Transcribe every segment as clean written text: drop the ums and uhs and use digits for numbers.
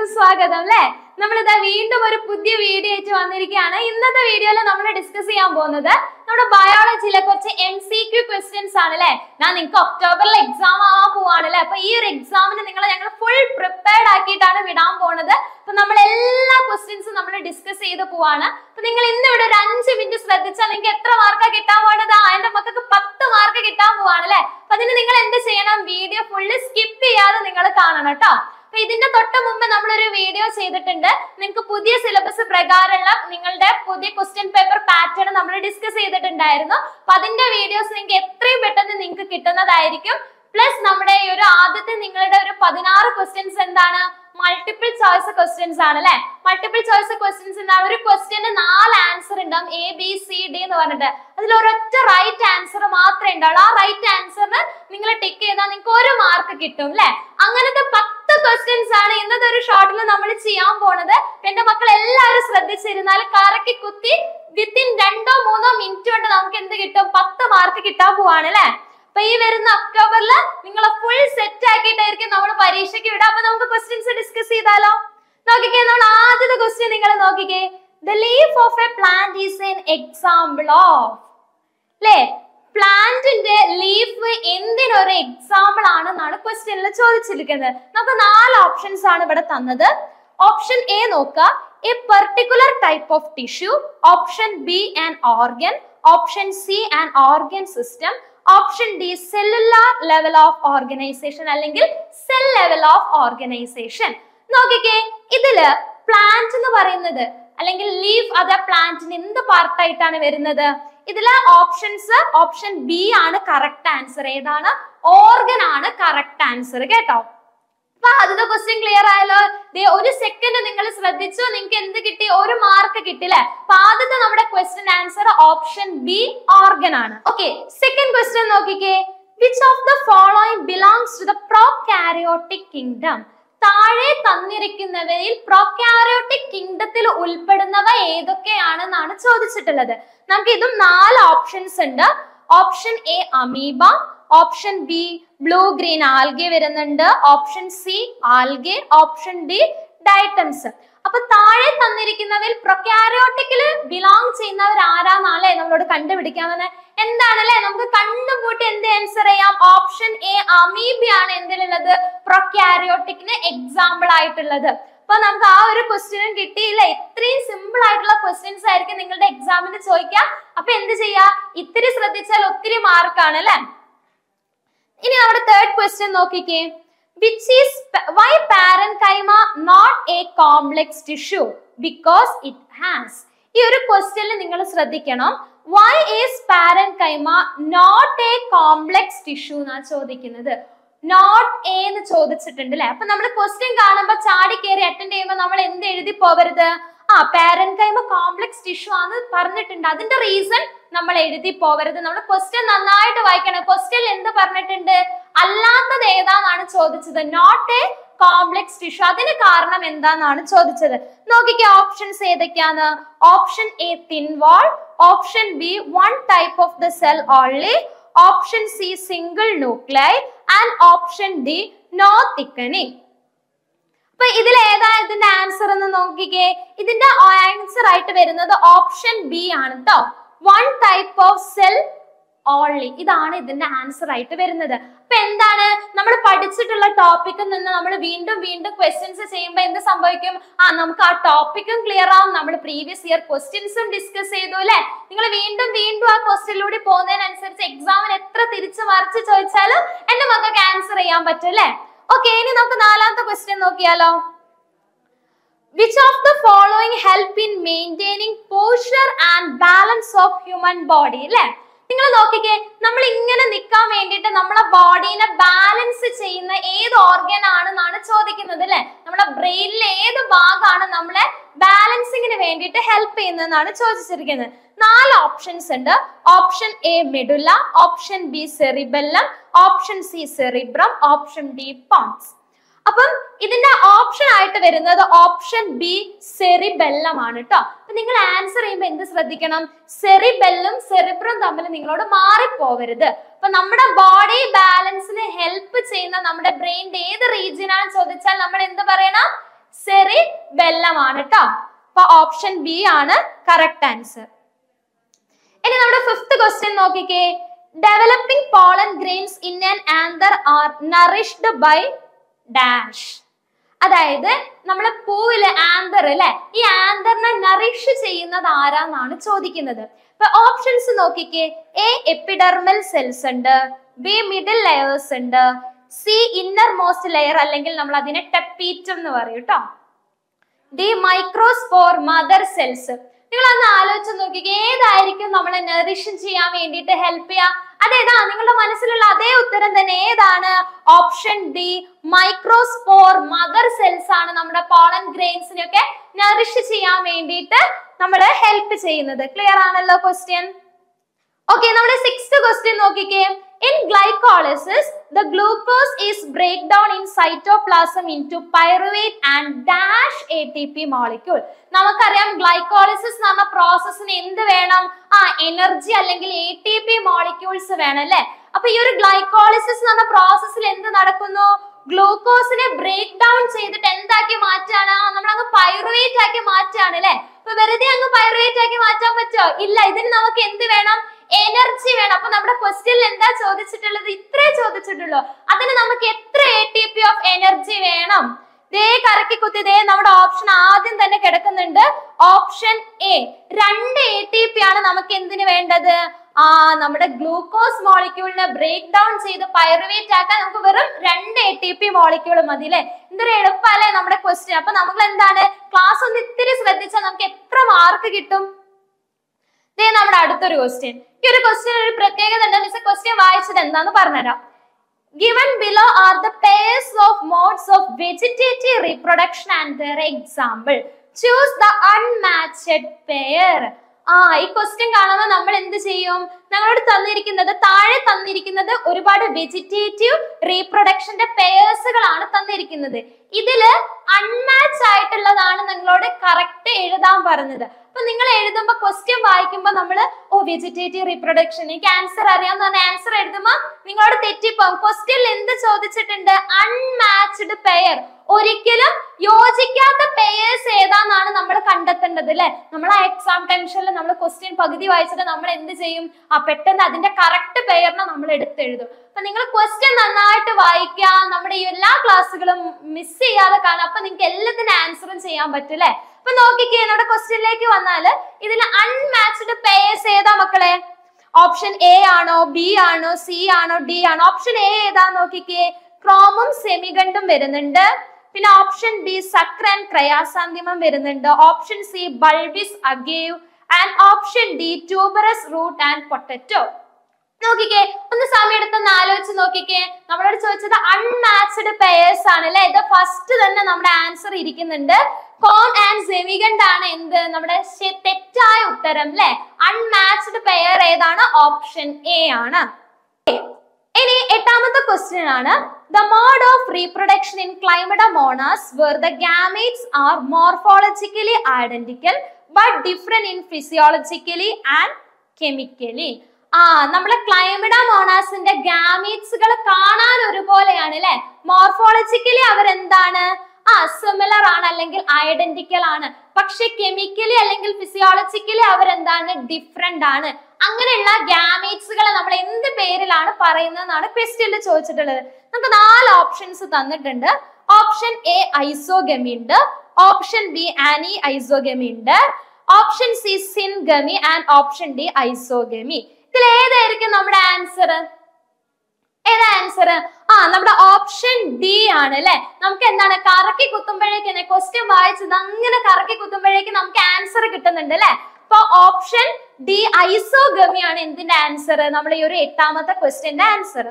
സ്വാഗതം അല്ലേ. നമ്മളിതാ വീണ്ടും ഒരു പുതിയ വീഡിയോ ആയിട്ട് വന്നിരിക്കുകയാണ്. ഇന്നത്തെ വീഡിയോയിൽ നമ്മൾ ഡിസ്കസ് ചെയ്യാൻ പോകുന്നത് നമ്മുടെ ബയോളജിയിലെ കുറച്ച് MCQ ക്വസ്റ്റ്യൻസ് ആണ് അല്ലെ. ഞാൻ നിങ്ങൾക്ക് ഒക്ടോബറിൽ എക്സാം ആവാൻ പോവാണ് അല്ലെ. അപ്പൊ ഈ ഒരു എക്സാമിന് നിങ്ങളെ ഞങ്ങൾ ഫുൾ പ്രിപ്പയർഡ് ആക്കിയിട്ടാണ് വിടാൻ പോകുന്നത്. അപ്പൊ നമ്മൾ എല്ലാ ക്വസ്റ്റ്യൻസും നമ്മൾ ഡിസ്കസ് ചെയ്ത് പോവാണ്. അപ്പൊ നിങ്ങൾ ഇന്ന് ഇവിടെ ഒരു 5 മിനിറ്റ് ശ്രദ്ധിച്ചാൽ നിങ്ങൾക്ക് എത്ര മാർക്കാ കിട്ടാൻ പോകുന്നത്? എന്റെ മക്കൾക്ക് 10 മാർക്ക് കിട്ടാൻ പോവാണ് അല്ലെ. അപ്പൊ അതിന് നിങ്ങൾ എന്ത് ചെയ്യണം? വീഡിയോ ഫുള്ള് സ്കിപ്പ് ചെയ്യാതെ നിങ്ങൾ കാണണം കേട്ടോ. അപ്പൊ ഇതിന്റെ തൊട്ട് മുമ്പ് നമ്മളൊരു വീഡിയോ ചെയ്തിട്ടുണ്ട്. നിങ്ങൾക്ക് പുതിയ സിലബസ് പ്രകാരമുള്ള നിങ്ങളുടെ പുതിയ ക്വസ്റ്റ്യൻ പേപ്പർ പാറ്റേൺ നമ്മൾ ഡിസ്കസ് ചെയ്തിട്ടുണ്ടായിരുന്നു. അപ്പൊ അതിന്റെ വീഡിയോസ് നിങ്ങൾക്ക് എത്രയും പെട്ടെന്ന് നിങ്ങൾക്ക് കിട്ടുന്നതായിരിക്കും. പ്ലസ് നമ്മുടെ ഈ ഒരു ആദ്യത്തെ നിങ്ങളുടെ ഒരു 16 ക്വസ്റ്റ്യൻസ് എന്താണ്? മൾട്ടിപ്പിൾ ചോയ്സ് ക്വസ്റ്റ്യൻസ് ആണ് അല്ലെ. മൾട്ടിപ്പിൾ ചോയ്സ് ക്വസ്റ്റ്യൻസ് എന്താണ്? ഒരു ക്വസ്റ്റ്യന് 4 ആൻസർ ഉണ്ടാവും, ABCD എന്ന് പറഞ്ഞിട്ട്. അതിൽ ഒരൊറ്റ റൈറ്റ് ആൻസർ മാത്രമേ ഉണ്ടാവുള്ളൂ. ആ റൈറ്റ് ആൻസറിന് നിങ്ങൾ ടിക്ക് ചെയ്താൽ നിങ്ങൾക്ക് 1 മാർക്ക് കിട്ടും അല്ലെ. അങ്ങനത്തെ 10 ക്വസ്റ്റ്യൻസ് ആണ് ഇന്നത്തെ ഒരു ഷോർട്ടിൽ നമ്മൾ ചെയ്യാൻ പോണത്. എന്റെ മക്കൾ എല്ലാവരും ശ്രദ്ധിച്ചിരുന്നാൽ കറക്കി കുത്തി വിത്തിൻ 2-3 മിനിറ്റ് കൊണ്ട് നമുക്ക് എന്ത് കിട്ടും? 10 മാർക്ക് കിട്ടാൻ പോവാണ് അല്ലെ. അപ്പൊ ഈ വരുന്ന ഒക്ടോബറിൽ നിങ്ങളെ ഫുൾ സെറ്റ് ആക്കിയിട്ടായിരിക്കും നമ്മൾ പരീക്ഷയ്ക്ക് വിടാം. അപ്പൊ നമുക്ക് ക്വസ്റ്റ്യൻസ് ഡിസ്കസ് ചെയ്താലോ? നോക്കിക്കേ, നമ്മൾ ആദ്യത്തെ ക്വസ്റ്റ്യൻ നിങ്ങൾ നോക്കിക്കേ. The leaf of a plant is an example of അല്ലേ. പ്ലാന്റിന്റെ ലീഫ് എന്തിനൊരു എക്സാമ്പിൾ ആണെന്നാണ് ക്വസ്റ്റ്യനിൽ ചോദിച്ചിരിക്കുന്നത്. നമുക്ക് 4 ഓപ്ഷൻസ് ആണ് ഇവിടെ തന്നത്. ഓപ്ഷൻ എ നോക്കുക, a particular type of tissue. Option B an organ. Option C an organ system. Option D cellular level of organisation അല്ലെങ്കിൽ സെൽ ലെവൽ ഓഫ് ഓർഗനൈസേഷൻ. നോക്കിക്കേ, ഇതില് പ്ലാന്റ് എന്ന് പറയുന്നത് അല്ലെങ്കിൽ ലീഫ് അതെ പ്ലാന്റിന് എന്ത് പാർട്ടായിട്ടാണ് വരുന്നത്? ഇതിലെ ഓപ്ഷൻസ് ഓപ്ഷൻ ബി ആണ് കറക്റ്റ് ആൻസർ. ഏതാണ്? ഓർഗൻ ആണ് കറക്റ്റ് ആൻസർ കേട്ടോ. അപ്പൊ ആദ്യത്തെ ക്വസ്റ്റ്യൻ ക്ലിയർ ആയല്ലോ. ഒരു സെക്കൻഡ് നിങ്ങൾ ശ്രദ്ധിച്ചു, നിങ്ങൾക്ക് എന്ത് കിട്ടി? 1 മാർക്ക് കിട്ടില്ലേ. അപ്പൊ ആദ്യത്തെ നമ്മുടെ question answer option B organ ആണ്. ഓക്കെ, സെക്കൻഡ് ക്വസ്റ്റ്യൻ നോക്കിക്കേ. Which of the following belongs to the prokaryotic kingdom? താഴെ തന്നിരിക്കുന്നവയിൽ പ്രോകാരിയോട്ടിക് കിങ്ഡത്തിൽ ഉൾപ്പെടുന്നവ ഏതൊക്കെയാണെന്നാണ് ചോദിച്ചിട്ടുള്ളത്. നമുക്ക് ഇതും 4 ഓപ്ഷൻസ് ഉണ്ട്. Option A amoeba, option B blue green algae വരുന്നുണ്ട്, option C algae, option D diatoms. അപ്പൊ താഴെ തന്നിരിക്കുന്നവയിൽ പ്രൊകാരിയോട്ടിക്കില് ബിലോങ് ചെയ്യുന്നവർ ആരാന്നാലേ നമ്മളോട് കണ്ടുപിടിക്കാമെന്ന്. എന്താണല്ലേ നമുക്ക് കണ്ടുകൂട്ടി എന്ത് ആൻസർ ചെയ്യാം? ഓപ്ഷൻ എ അമീബയാണ് എന്തിലുള്ളത്? പ്രൊകാരിയോട്ടിക്കിന് എക്സാമ്പിൾ ആയിട്ടുള്ളത്. അപ്പൊ നമുക്ക് ആ ഒരു ക്വസ്റ്റ്യനും കിട്ടിയില്ല. ഇത്രയും സിമ്പിൾ ആയിട്ടുള്ള ക്വസ്റ്റ്യൻസ് ആയിരിക്കും നിങ്ങളുടെ എക്സാമിന് ചോദിക്കാം. അപ്പൊ എന്ത് ചെയ്യാ? ഇത്തിരി ശ്രദ്ധിച്ചാൽ ഒത്തിരി മാർക്കാണ് അല്ലെ. ഇനി നമ്മുടെ തേർഡ് ക്വസ്റ്റ്യൻ നോക്കിക്കേ. Which is why parenchyma not a complex tissue? Because it has. ഈ ഒരു ക്വസ്റ്റ്യനിൽ നിങ്ങൾ ശ്രദ്ധിക്കണം. Why is parenchyma not a complex tissue എന്നാ ചോദിക്കുന്നത്. നോട്ട് എ എന്ന് ചോദിച്ചിട്ടുണ്ട് അല്ലെ. അപ്പൊ നമ്മൾ ക്വസ്റ്റ്യൻ കാണുമ്പോ ചാടി കയറി അറ്റൻഡ് ചെയ്യുമ്പോൾ നമ്മൾ എന്ത് എഴുതി പോവരുത്? പാരൻകൈമ കോംപ്ലക്സ് ടിഷ്യൂ ആണെന്ന് പറഞ്ഞിട്ടുണ്ട്. അതിന്റെ റീസൺ നമ്മൾ എഴുതി പോവരുത്. നമ്മൾ ക്വസ്റ്റ്യൻ നന്നായിട്ട് വായിക്കണം. ക്വസ്റ്റ്യൻ എന്ത് പറഞ്ഞിട്ടുണ്ട്? അല്ലാത്തത് ഏതാന്നാണ് ചോദിച്ചത്? Not a complex tissue. അതിന് കാരണം എന്താന്നാണ് ചോദിച്ചത്. നോക്കിക്കേ, ഓപ്ഷൻസ് ഏതൊക്കെയാണ്? Option A thin wall, option B one type of the cell only, option C single nuclei and option D no thickening. അപ്പൊ ഇതിൽ ഏതാ ഇതിന്റെ ആൻസർ എന്ന് നോക്കിക്കേ. ഇതിന്റെ ആൻസർ ആയിട്ട് വരുന്നത് ഓപ്ഷൻ ബി ആണ് കേട്ടോ. One type of cell only, ഇതാണ് ഇതിന്റെ ആൻസർ ആയിട്ട് വരുന്നത്. അപ്പൊ എന്താണ് നമ്മൾ പഠിച്ചിട്ടുള്ള ടോപ്പിക്കിൽ നിന്ന് നമ്മൾ വീണ്ടും വീണ്ടും ക്വസ്റ്റ്യൻസ് ചെയ്യുമ്പോൾ എന്ത് സംഭവിക്കും? നമുക്ക് ആ ടോപ്പിക്കും ക്ലിയർ ആവും. നമ്മൾ പ്രീവിയസ് ഇയർ ക്വസ്റ്റ്യൻസും ഡിസ്കസ് ചെയ്തു അല്ലെ. നിങ്ങൾ വീണ്ടും വീണ്ടും ആ ക്വസ്റ്റ്യനിലൂടെ പോകുന്നതിനനുസരിച്ച് എക്സാമിന് എത്ര തിരിച്ചു മറിച്ച് ചോദിച്ചാലും എന്റെ മക്കൾക്ക് ആൻസർ ചെയ്യാൻ പറ്റും അല്ലെ. ഓക്കെ, ഇനി നമുക്ക് 4ാമത്തെ ക്വസ്റ്റ്യൻ നോക്കിയാലോ. Which of the following help in maintaining posture and balance of human body? അല്ലെ, നിങ്ങൾ നോക്കിക്കേ, നമ്മൾ ഇങ്ങനെ നിൽക്കാൻ വേണ്ടിയിട്ട് നമ്മളെ ബോഡീനെ ബാലൻസ് ചെയ്യുന്ന ഏത് ഓർഗൻ ആണെന്നാണ് ചോദിക്കുന്നത് അല്ലെ. നമ്മുടെ ബ്രെയിനിലെ ഏത് ഭാഗമാണ് നമ്മളെ ബാലൻസിങ്ങിന് വേണ്ടിയിട്ട് ഹെൽപ്പ് ചെയ്യുന്നതെന്നാണ് ചോദിച്ചിരിക്കുന്നത്. 4 ഓപ്ഷൻസ് ഉണ്ട്. Option A medulla, option B cerebellum, option C cerebrum, option D pons. അപ്പം ഇതിന്റെ ഓപ്ഷൻ ആയിട്ട് വരുന്നത് ഓപ്ഷൻ ബി സെറിബെല്ലം ആണ് കേട്ടോ. അപ്പൊ നിങ്ങൾ ആൻസർ ചെയ്യുമ്പോൾ എന്ത് ശ്രദ്ധിക്കണം? സെറിബെല്ലും സെറിബ്രം തമ്മിൽ നിങ്ങളോട് മാറിപ്പോവരുത്. അപ്പൊ നമ്മുടെ ബോഡി ബാലൻസിന് ഹെൽപ്പ് ചെയ്യുന്ന നമ്മുടെ ബ്രെയിനിന്റെ ഏത് റീജിയൻ ആണെന്ന് ചോദിച്ചാൽ നമ്മൾ എന്ത് പറയണം? സെറിബെല്ലം ആണ് ട്ടോ. അപ്പൊ ഓപ്ഷൻ ബി ആണ് കറക്റ്റ് ആൻസർ. ഇനി നമ്മുടെ ഫിഫ്ത്ത് ക്വസ്റ്റ്യൻ നോക്കിക്കേ. Developing pollen grains in an anther are nourished by dash. അതായത് നമ്മളെ പൂവിലെ ആന്തർ അല്ലെ, ഈ ആന്തറിനെ നറിഷ് ചെയ്യുന്നത് ആരാന്നാണ് ചോദിക്കുന്നത്. ഇപ്പൊ ഓപ്ഷൻസ് നോക്കിക്കേ. എ എപ്പിഡെർമൽ സെൽസ് ഉണ്ട്, ബി മിഡിൽ ലെയേഴ്സ് ഉണ്ട്, സി ഇന്നർ മോസ്റ്റ് ലെയർ അല്ലെങ്കിൽ നമ്മൾ അതിനെ ടെപ്പീറ്റം എന്ന് പറയും ട്ടോ, ഡി മൈക്രോസ്പോർ മദർ സെൽസ്. നിങ്ങൾ അന്ന് ആലോചിച്ച് നോക്കിക്കേ, ഏതായിരിക്കും നമ്മളെ നറിഷ് ചെയ്യാൻ വേണ്ടിയിട്ട് ഹെൽപ്പ് ചെയ്യാ? അതേതാ? നിങ്ങളുടെ മനസ്സിലുള്ള അതേ ഉത്തരം തന്നെ. ഏതാണ്? Option D microspore mother cells ആണ് നമ്മുടെ പോളൻ ഗ്രെയിൻസിനെയൊക്കെ നറിഷ് ചെയ്യാൻ വേണ്ടിയിട്ട് നമ്മളെ ഹെൽപ്പ് ചെയ്യുന്നത്. ക്ലിയർ ആണല്ലോ ക്വസ്റ്റ്യൻ? ഓക്കെ, നമ്മുടെ സിക്സ്ത് ക്വസ്റ്റ്യൻ നോക്കിക്കേ. In glycolysis, the glucose is break down in cytoplasm into pyruvate and dash ATP molecule. നമുക്കറിയാം ഗ്ലൈക്കോളിസിസ് എന്ന് പറഞ്ഞ പ്രോസസ്സിന് എന്ത് വേണം? എനർജി അല്ലെങ്കിൽ ATP മോളിക്യൂൾസ് വേണം അല്ലെ. അപ്പൊ ഈ ഒരു ഗ്ലൈക്കോളിസിസ് എന്ന് പറഞ്ഞ പ്രോസസ്സിൽ എന്ത് നടക്കുന്നു? ഗ്ലൂക്കോസിനെ ബ്രേക്ക് ഡൗൺ ചെയ്തിട്ട് എന്താക്കി മാറ്റാണ്? നമ്മളങ്ങ് പൈറുവേറ്റ് ആക്കി മാറ്റാണ് അല്ലെ. അപ്പൊ വെറുതെ അങ്ങ് പൈറുവേറ്റ് ആക്കി മാറ്റാൻ പറ്റുമോ? ഇല്ല. ഇതിന് നമുക്ക് എന്ത് വേണം? എനർജി വേണം. അപ്പൊ നമ്മുടെ ക്വസ്റ്റ്യനിൽ എന്താ ചോദിച്ചിട്ടുള്ളത്? ഇത്രേ ചോദിച്ചിട്ടുള്ളൂ. അതിന് നമുക്ക് എത്ര ATP ഓഫ് എനർജി വേണം? ദേ കറക്കി കുത്തി ദേ നമ്മുടെ ഓപ്ഷൻ ആദ്യം തന്നെ കിടക്കുന്നുണ്ട്. ഓപ്ഷൻ എ 2 ATP ആണ് നമുക്ക് എന്തിനു വേണ്ടത്? നമ്മുടെ ഗ്ലൂക്കോസ് മോളിക്യൂളിനെ ബ്രേക്ക് ഡൗൺ ചെയ്ത് പൈറുവേറ്റ് ആക്കാൻ നമുക്ക് വെറും 2 ATP മോളിക്യൂൾ മതി അല്ലെ. എന്തൊരു എളുപ്പല്ലേ നമ്മുടെ ക്വസ്റ്റ്യൻ. അപ്പൊ നമ്മൾ എന്താണ്, ക്ലാസ് ഒന്ന് ഇത്തിരി ശ്രദ്ധിച്ചാൽ നമുക്ക് എത്ര മാർക്ക് കിട്ടും? ദേ നമ്മുടെ അടുത്തൊരു ക്വസ്റ്റ്യൻ. ഈ ഒരു ക്വസ്റ്റ്യൻ ഒരു പ്രത്യേകത ഉണ്ട്. മിസ് ക്വസ്റ്റ്യൻ വായിച്ചത് എന്താന്ന് പറഞ്ഞുതരാം. Given below are the pairs of modes of vegetative reproduction and their example. Choose the unmatched pair. ഈ ക്വസ്റ്റ്യൻ കാണുമ്പോൾ നമ്മൾ എന്ത് ചെയ്യും? ഞങ്ങളോട് താഴെ തന്നിരിക്കുന്നത് ഒരുപാട് വെജിറ്റേറ്റീവ് റീപ്രൊഡക്ഷന്റെ പെയേഴ്സുകളാണ് തന്നിരിക്കുന്നത്. ഇതില് അൺമാച്ച് ആയിട്ടുള്ളതാണ് നിങ്ങളോട് കറക്റ്റ് എഴുതാൻ പറഞ്ഞത്. അപ്പൊ നിങ്ങൾ എഴുതുമ്പോ ക്വസ്റ്റ്യൻ വായിക്കുമ്പോ നമ്മള് വെജിറ്റേറ്റീവ് റീപ്രൊഡക്ഷൻ എനിക്ക് ആൻസർ അറിയാന്ന് പറഞ്ഞ ആൻസർ എഴുതുമ്പോ നിങ്ങളോട് തെറ്റിപ്പോകും. ക്വസ്റ്റ്യനിൽ എന്ത് ചോദിച്ചിട്ടുണ്ട്? അൺമാച്ച്ഡ് പെയർ, ഒരിക്കലും യോജിക്കാത്ത പെയേഴ്സ് ഏതാന്നാണ് നമ്മൾ കണ്ടെത്തേണ്ടത് അല്ലെ. നമ്മൾ ആ എക്സാം ടെൻഷനിൽ നമ്മൾ ക്വസ്റ്റ്യൻ പകുതി വായിച്ചിട്ട് നമ്മൾ എന്ത് ചെയ്യും? പെട്ടെന്ന് അതിന്റെ കറക്റ്റ് പെയറിനെ നമ്മൾ എടുത്തെഴുതും. അപ്പൊ നിങ്ങൾ ക്വസ്റ്റ്യൻ നന്നായിട്ട് വായിക്കുക, നമ്മുടെ ഈ എല്ലാ ക്ലാസ്സുകളും മിസ് ചെയ്യാതെ കാണാം. അപ്പൊ നിങ്ങൾക്ക് എല്ലാത്തിനും ആൻസറും ചെയ്യാൻ പറ്റും അല്ലെ. അപ്പൊ നോക്കിക്കേ, നമ്മുടെ ക്വസ്റ്റ്യനിലേക്ക് വന്നാല് ഇതിൽ അൺമാച്ച്ഡ് പെയേഴ്സ് ഏതാ മക്കളെ? ഓപ്ഷൻ എ ആണോ, ബി ആണോ, സി ആണോ, ഡി ആണോ? ഓപ്ഷൻ എ ഏതാ നോക്കിക്കേ. ക്രോമും സെമിഗണ്ടും വരുന്നുണ്ട്. പിന്നെ option B sucker and chrysanthemum വരുന്നുണ്ട്. Option C bulbils agave and option D tuberous root and potato. നോക്കിക്കേ, ഒന്ന് സമയം എടുത്തൊന്ന് ആലോചിച്ച് നോക്കിക്കേ. നമ്മളോട് ചോദിച്ചത് അൺമാച്ച്ഡ് പെയേഴ്സ് ആണ് അല്ലെ. ഇത് ഫസ്റ്റ് തന്നെ നമ്മുടെ ആൻസർ ഇരിക്കുന്നുണ്ട്. കോം ആൻഡ് സെമിഗണ്ട് ആണ് എന്ത്? നമ്മുടെ തെറ്റായ ഉത്തരം അല്ലെ. അൺമാച്ച്ഡ് പെയർ ഏതാണ്? ഓപ്ഷൻ എ ആണ്. ഇനി എട്ടാമത്തെ ക്വസ്റ്റ്യൻ ആണ്. The mode of reproduction in Chlamydomonas where the gametes are morphologically identical but different in physiologically and chemically. നമ്മളെ ക്ലൈമിഡോമോണാസിന്റെ ഗാമീറ്റ്സുകൾ കാണാൻ ഒരുപോലെയാണ് അല്ലെ. മോർഫോളജിക്കലി അവരെന്താണ്? സിമിലർ ആണ് അല്ലെങ്കിൽ ഐഡന്റിക്കൽ ആണ്. പക്ഷെ കെമിക്കലി അല്ലെങ്കിൽ ഫിസിയോളജിക്കലി അവരെന്താണ്? ഡിഫറെന്റ് ആണ്. അങ്ങനെയുള്ള ഗാമീറ്റ്സുകളെ നമ്മൾ എന്ത് പേരിലാണ് പറയുന്നതെന്നാണ് ക്വസ്റ്റ്യനിൽ ചോദിച്ചിട്ടുള്ളത്. നമുക്ക് 4 ഓപ്ഷൻസ് തന്നിട്ടുണ്ട്. ഓപ്ഷൻ എ ഐസോഗമി ഉണ്ട്, ഓപ്ഷൻ ബി ആനി ഐസോഗമി ഉണ്ട്, option C syngamy and option D isogamy. ഇതിൽ ഏതായിരിക്കും നമ്മുടെ ആൻസർ? ഏതാ ആൻസർ? നമ്മുടെ ഓപ്ഷൻ ഡി ആണ് അല്ലെ. നമുക്ക് എന്താണ് കറക്കി കുത്തുമ്പോഴേക്ക് ക്വസ്റ്റ്യൻ വായിച്ചത് അങ്ങനെ കറക്കി കുത്തുമ്പോഴേക്ക് നമുക്ക് ആൻസർ കിട്ടുന്നുണ്ട് അല്ലെ. അപ്പൊ ഓപ്ഷൻ ഡി ഐസോഗമി ആണ് എന്തിന്റെ ആൻസർ? നമ്മുടെ ഈ ഒരു എട്ടാമത്തെ ക്വസ്റ്റ്യന്റെ ആൻസർ.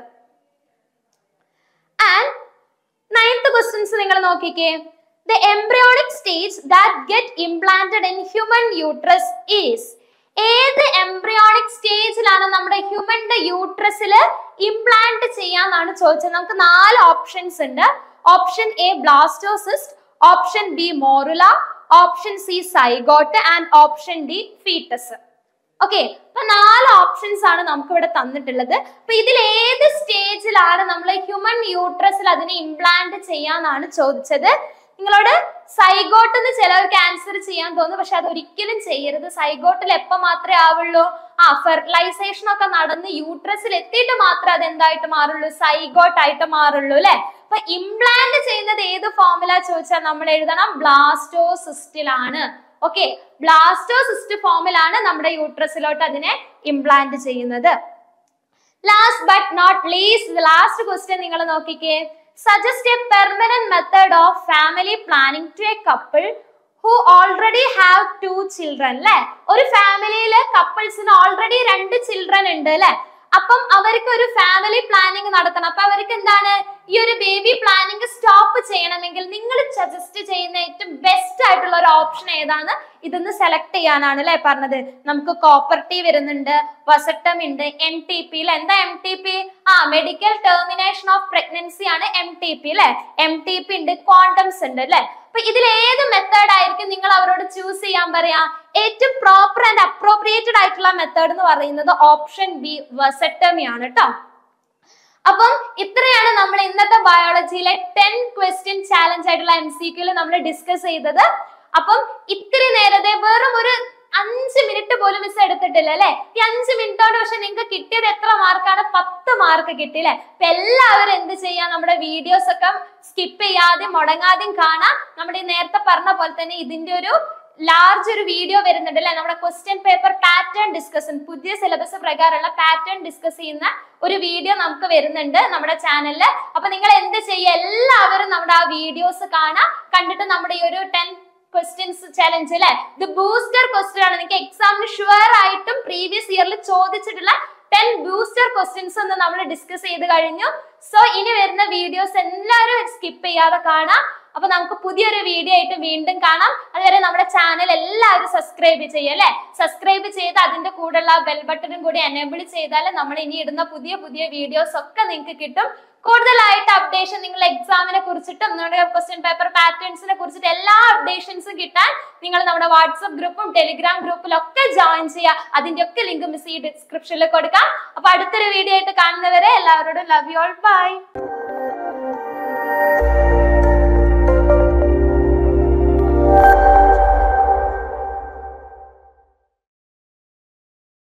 ആൻഡ് 9th ക്വസ്റ്റ്യൻസ് നിങ്ങൾ നോക്കിക്കേ. The embryonic stage that get implanted in human uterus is. ഏത് എംബ്രിയോണിക് സ്റ്റേജിലാണ് നമ്മുടെ ഹ്യൂമന്റെ യൂട്രസിൽ ഇംപ്ലാന്റ് ചെയ്യാന്നാണ് ചോദിച്ചത്. നമുക്ക് 4 ഓപ്ഷൻസ് ഉണ്ട്. Option A blastocyst, option B morula, option C zygote and option D foetus. Okay, അപ്പൊ 4 options ആണ് നമുക്ക് ഇവിടെ തന്നിട്ടുള്ളത്. അപ്പൊ ഇതിൽ ഏത് സ്റ്റേജിലാണ് നമ്മൾ ഹ്യൂമൻ യൂട്രസിൽ അതിനെ ഇംപ്ലാന്റ് ചെയ്യാന്നാണ് ചോദിച്ചത്. നിങ്ങളോട് സൈഗോട്ട് എന്ന് ചിലവർക്ക് ആൻസർ ചെയ്യാൻ തോന്നും, പക്ഷെ അത് ഒരിക്കലും ചെയ്യരുത്. സൈഗോട്ടിൽ എപ്പോ മാത്രമേ ആവുള്ളൂ? ഫെർട്ടിലൈസേഷൻ ഒക്കെ നടന്ന് യൂട്രസിൽ എത്തിയിട്ട് മാത്രമേ അത് എന്തായിട്ട് മാറുള്ളൂ? സൈഗോട്ട് ആയിട്ട് മാറുള്ളൂ അല്ലെ. അപ്പൊ ഇംപ്ലാന്റ് ചെയ്യുന്നത് ഏത് ഫോമിലാ ചോദിച്ചാൽ നമ്മൾ എഴുതണം ബ്ലാസ്റ്റോസിസ്റ്റിലാണ്. ഓക്കെ, ബ്ലാസ്റ്റോസിസ്റ്റ് ഫോമിലാണ് നമ്മുടെ യൂട്രസിലോട്ട് അതിനെ ഇംപ്ലാന്റ് ചെയ്യുന്നത്. Last but not least, last question നിങ്ങൾ നോക്കിക്കേ. Suggest a permanent method of family planning to a couple who already have 2 children അല്ലെ. ഒരു ഫാമിലിയില് കപ്പിൾസിന് ഓൾറെഡി 2 ചിൽഡ്രൻ ഉണ്ട് അല്ലെ. അപ്പം അവർക്ക് ഒരു ഫാമിലി പ്ലാനിങ് നടത്തണം. അപ്പൊ അവർക്ക് എന്താണ്, ഈ ഒരു ബേബി പ്ലാനിങ് സ്റ്റോപ്പ് ചെയ്യണമെങ്കിൽ നിങ്ങൾ സജസ്റ്റ് ചെയ്യുന്ന ഏറ്റവും ബെസ്റ്റ് ആയിട്ടുള്ള ഒരു ഓപ്ഷൻ ഏതാണ്? ഇതൊന്ന് സെലക്ട് ചെയ്യാനാണ് അല്ലെ പറഞ്ഞത്. നമുക്ക് കോപ്പർട്ടി വരുന്നുണ്ട്, വസട്ടം ഉണ്ട്, MTP. എന്താ MTP? Medical termination of pregnancy ആണ് MTP അല്ലെ. MTP ഉണ്ട്, കോണ്ടംസ് ഉണ്ട് അല്ലെ. അപ്പൊ ഇതിൽ ഏത് മെത്തേഡ് ആയിരിക്കും നിങ്ങൾ അവരോട് ചൂസ് ചെയ്യാൻ പറയാ? ഏറ്റവും പ്രോപ്പർ ആൻഡ് അപ്രോപ്രിയേറ്റഡ് ആയിട്ടുള്ള മെത്തേഡ് എന്ന് പറയുന്നത് ഓപ്ഷൻ ബി, വസട്ടമി ആണ് കേട്ടോ. അപ്പം ഇത്രയാണ് നമ്മൾ ഇന്നത്തെ ബയോളജിയിലെ 10 ക്വസ്റ്റ്യൻ ചാലഞ്ച് ആയിട്ടുള്ള MCQ നമ്മൾ ഡിസ്കസ് ചെയ്തത്. അപ്പം ഇത്തിരി നേരത്തെ വെറും ഒരു 5 മിനിറ്റ് പോലും മിസ് എടുത്തിട്ടില്ല അല്ലെ. ഈ 5 മിനിറ്റോട് പക്ഷെ നിങ്ങൾക്ക് കിട്ടിയത് എത്ര മാർക്കാണ്? 10 മാർക്ക് കിട്ടിയില്ലേ. അപ്പൊ എല്ലാവരും എന്ത് ചെയ്യാ, നമ്മുടെ വീഡിയോസ് ഒക്കെ സ്കിപ്പ് ചെയ്യാതെ മുടങ്ങാതെയും കാണാം. നമ്മുടെ നേരത്തെ പറഞ്ഞ പോലെ തന്നെ ഇതിന്റെ ഒരു ലാർജ് ഒരു വീഡിയോ വരുന്നുണ്ട് അല്ലെ. നമ്മുടെ ക്വസ്റ്റ്യൻ പേപ്പർ പാറ്റേൺ ഡിസ്കഷൻ, പുതിയ സിലബസ് പ്രകാരമുള്ള പാറ്റേൺ ഡിസ്കസ് ചെയ്യുന്ന ഒരു വീഡിയോ നമുക്ക് വരുന്നുണ്ട് നമ്മുടെ ചാനലില്. അപ്പൊ നിങ്ങൾ എന്ത് ചെയ്യുക, എല്ലാവരും നമ്മുടെ ആ വീഡിയോസ് കാണാം. കണ്ടിട്ട് നമ്മുടെ ഈ ഒരു 10 ക്വസ്റ്റ്യൻസ് ചാലഞ്ച് അല്ലെ, ഇത് ബൂസ്റ്റർ ക്വസ്റ്റ്യൻ ആണ്. നിങ്ങൾക്ക് എക്സാമിന് ഷുവർ ആയിട്ടും പ്രീവിയസ് ഇയറിൽ ചോദിച്ചിട്ടുള്ള 10 ബൂസ്റ്റർ ക്വസ്റ്റ്യൻസ് ഒന്ന് നമ്മൾ ഡിസ്കസ് ചെയ്ത് കഴിഞ്ഞു. സോ ഇനി വരുന്ന വീഡിയോസ് എല്ലാവരും സ്കിപ്പ് ചെയ്യാതെ കാണാം. അപ്പൊ നമുക്ക് പുതിയൊരു വീഡിയോ ആയിട്ട് വീണ്ടും കാണാം. അതുവരെ നമ്മുടെ ചാനൽ എല്ലാവരും സബ്സ്ക്രൈബ് ചെയ്യുക അല്ലെ. സബ്സ്ക്രൈബ് ചെയ്ത് അതിന്റെ കൂടെയുള്ള ബെൽ ബട്ടണും കൂടി എനേബിൾ ചെയ്താൽ നമ്മൾ ഇനി ഇടുന്ന പുതിയ പുതിയ വീഡിയോസ് ഒക്കെ നിങ്ങൾക്ക് കിട്ടും. കൂടുതലായിട്ട് അപ്ഡേഷൻ നിങ്ങൾ എക്സാമിനെ കുറിച്ചിട്ടും നമ്മുടെ ക്വസ്റ്റ്യൻ പേപ്പർ പാറ്റേൺസിനെ കുറിച്ചിട്ട് എല്ലാ അപ്ഡേഷൻസും കിട്ടാൻ നിങ്ങൾ നമ്മുടെ വാട്സ്ആപ്പ് ഗ്രൂപ്പും ടെലിഗ്രാം ഗ്രൂപ്പിലൊക്കെ ജോയിൻ ചെയ്യുക. അതിന്റെ ഒക്കെ ലിങ്ക് മിസ് ഈ ഡിസ്ക്രിപ്ഷനിൽ കൊടുക്കാം. അപ്പൊ അടുത്തൊരു വീഡിയോ ആയിട്ട് കാണുന്നവരെ എല്ലാവരോടും ലവ് യു ഓൾ, ബൈ.